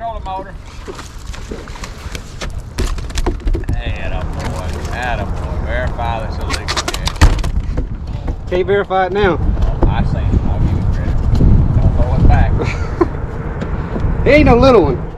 trolling motor. Hey, attaboy. Verify this illegal catch. Can't verify it now. I seen it. I'll give you credit. Don't throw it back. He ain't no little one.